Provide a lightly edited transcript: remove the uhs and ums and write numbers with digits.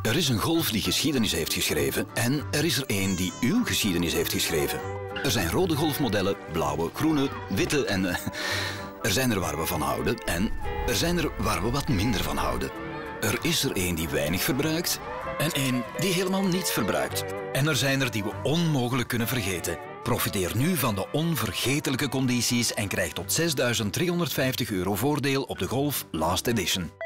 Er is een golf die geschiedenis heeft geschreven en er is er één die uw geschiedenis heeft geschreven. Er zijn rode golfmodellen, blauwe, groene, witte en... er zijn er waar we van houden en er zijn er waar we wat minder van houden. Er is er één die weinig verbruikt en één die helemaal niets verbruikt. En er zijn er die we onmogelijk kunnen vergeten. Profiteer nu van de onvergetelijke condities en krijg tot €6.350 voordeel op de Golf Last Edition.